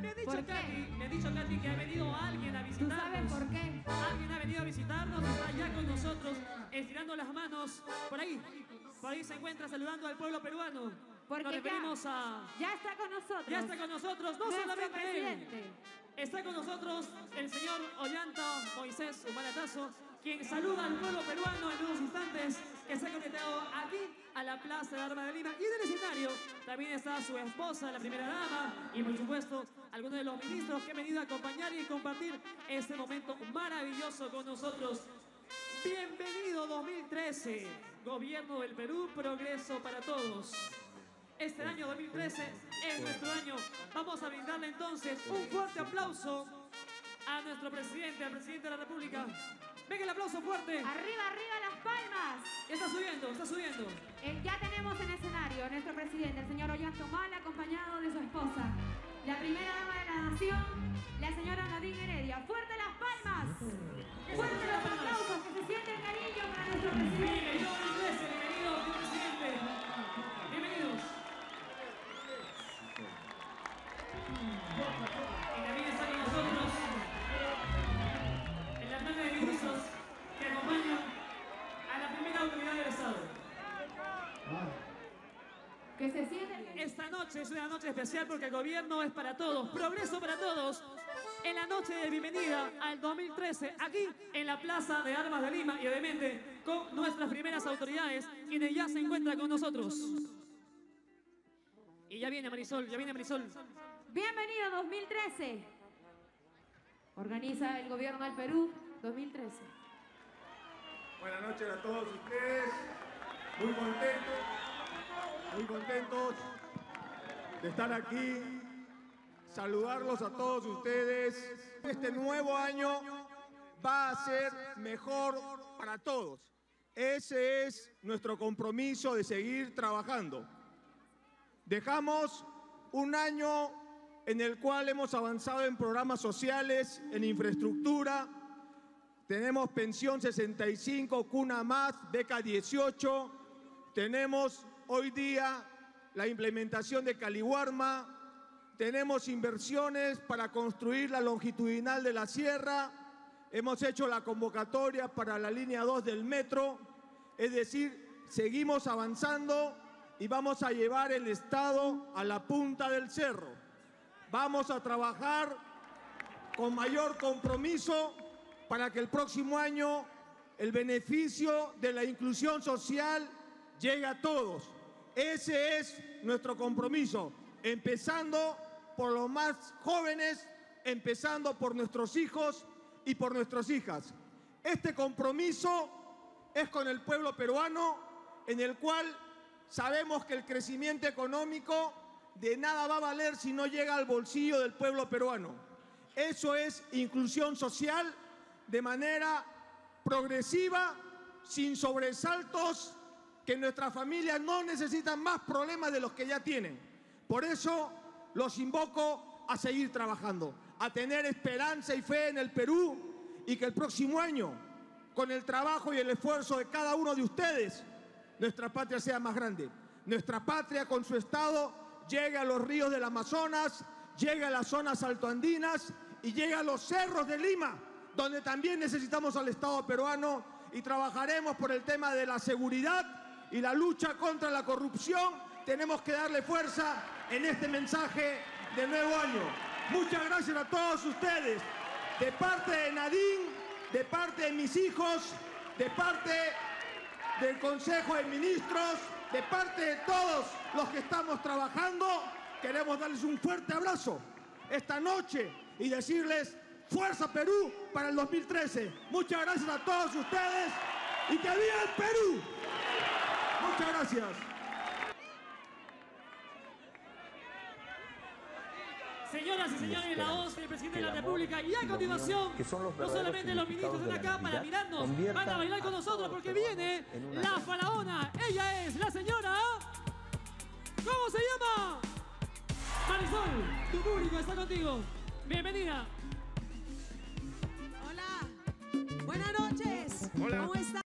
Me ha dicho Katy que ha venido alguien a visitarnos. ¿Tú sabes por qué? Alguien ha venido a visitarnos, está ya con nosotros, estirando las manos. Por ahí se encuentra saludando al pueblo peruano. Porque nos referimos a... Ya está con nosotros. Ya está con nosotros, no nuestro solamente presidente. él. Está con nosotros el señor Ollanta Moisés Humanatazo, quien saluda al pueblo peruano en unos instantes, que se ha conectado aquí a la Plaza de Armas de Lima. Y en el escenario también está su esposa, la primera dama, y por supuesto algunos de los ministros que han venido a acompañar y compartir este momento maravilloso con nosotros. Bienvenido 2013, Gobierno del Perú, progreso para todos. Este año 2013 es nuestro año. Vamos a brindarle entonces un fuerte aplauso a nuestro presidente, al presidente de la República. Venga el aplauso fuerte. Arriba, arriba las palmas. Está subiendo, está subiendo. Ya tenemos en escenario a nuestro presidente, el señor Ollanta Humala, acompañado de su esposa, la primera dama de la nación, la señora Nadine Heredia. ¡Fuerte las palmas! ¡Fuerte los aplausos! ¡Que se siente el cariño para nuestro presidente! Bienvenido 2013, bienvenido, señor presidente. Bienvenidos. Y también está con nosotros en la plana de ministros que acompañan a la primera autoridad del Estado. Que se siente el cariño. Esta noche es una noche especial porque el gobierno es para todos, progreso para todos. En la noche de bienvenida al 2013, aquí en la Plaza de Armas de Lima y obviamente con nuestras primeras autoridades, quienes ya se encuentran con nosotros. Y ya viene Marisol, ya viene Marisol. Bienvenido 2013. Organiza el gobierno del Perú 2013. Buenas noches a todos ustedes. Muy contentos de estar aquí. Saludarlos a todos ustedes. Este nuevo año va a ser mejor para todos. Ese es nuestro compromiso de seguir trabajando. Dejamos un año en el cual hemos avanzado en programas sociales, en infraestructura. Tenemos pensión 65, cuna más, beca 18. Tenemos hoy día la implementación de Caliwarma. Tenemos inversiones para construir la longitudinal de la sierra. Hemos hecho la convocatoria para la línea 2 del metro. Es decir, seguimos avanzando y vamos a llevar el Estado a la punta del cerro. Vamos a trabajar con mayor compromiso para que el próximo año el beneficio de la inclusión social llegue a todos. Ese es nuestro compromiso, empezando por los más jóvenes, empezando por nuestros hijos y por nuestras hijas. Este compromiso es con el pueblo peruano, en el cual sabemos que el crecimiento económico de nada va a valer si no llega al bolsillo del pueblo peruano. Eso es inclusión social de manera progresiva, sin sobresaltos, que nuestras familias no necesitan más problemas de los que ya tienen. Por eso los invoco a seguir trabajando, a tener esperanza y fe en el Perú y que el próximo año, con el trabajo y el esfuerzo de cada uno de ustedes, nuestra patria sea más grande. Nuestra patria con su Estado llegue a los ríos del Amazonas, llegue a las zonas altoandinas y llegue a los cerros de Lima, donde también necesitamos al Estado peruano, y trabajaremos por el tema de la seguridad y la lucha contra la corrupción. Tenemos que darle fuerza en este mensaje de nuevo año. Muchas gracias a todos ustedes, de parte de Nadine, de parte de mis hijos, de parte del Consejo de Ministros, de parte de todos los que estamos trabajando. Queremos darles un fuerte abrazo esta noche y decirles ¡Fuerza Perú para el 2013! Muchas gracias a todos ustedes y ¡que viva el Perú! Muchas gracias. Señoras y señores, la voz del presidente de la República. Y a continuación, no solamente los ministros están acá para mirarnos, van a bailar con nosotros porque viene la faraona. Ella es la señora... ¿Cómo se llama? Marisol, tu público está contigo. Bienvenida. Hola, buenas noches. Hola. ¿Cómo están?